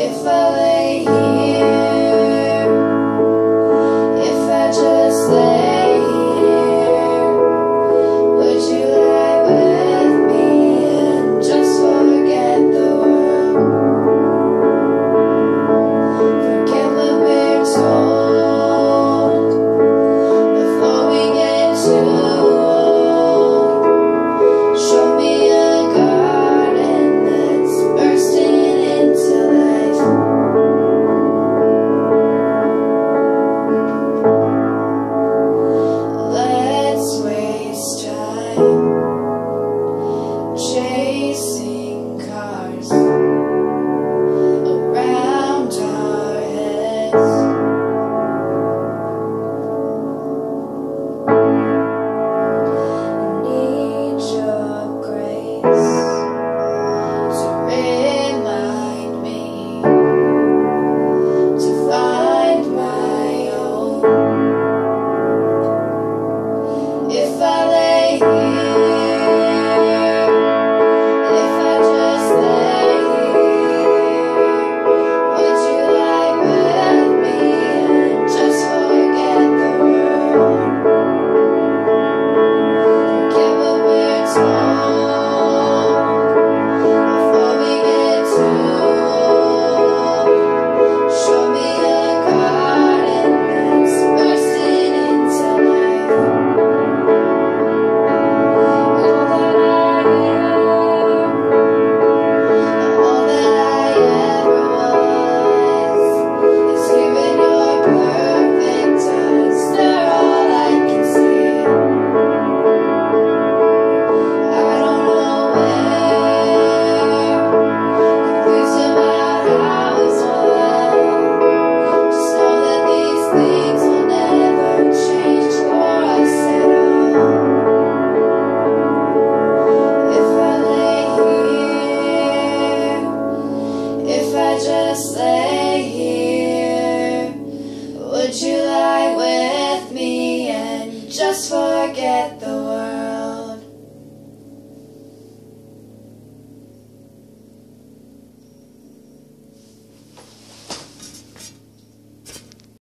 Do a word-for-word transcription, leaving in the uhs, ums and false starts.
If I lay here, if I just lay here, would you lie with me and just forget the world? Forget what we're told before we get too old. Show me a garden that's bursting into life. Let's waste time chasing cars around our heads. I need your grace to remind me to find my own. If I lay here, if I just lay here, would you lie with me and just forget the world? Forget what we're told before we get too old. Show me a garden that's bursting into life. All that I am, all that I ever was, is here in your perfect eyes. They're all I can see. I don't know where, confused about how it's well. Just know that these things will never change for us at all. If I lay here, if I just lay here, would you lie with me and just forget the